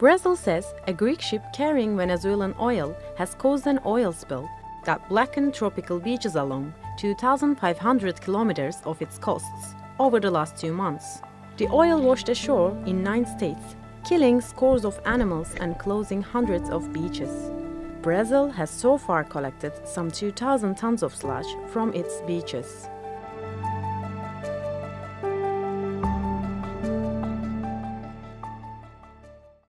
Brazil says a Greek ship carrying Venezuelan oil has caused an oil spill that blackened tropical beaches along 2,500 kilometers of its coasts over the last 2 months. The oil washed ashore in 9 states, killing scores of animals and closing hundreds of beaches. Brazil has so far collected some 2,000 tons of sludge from its beaches.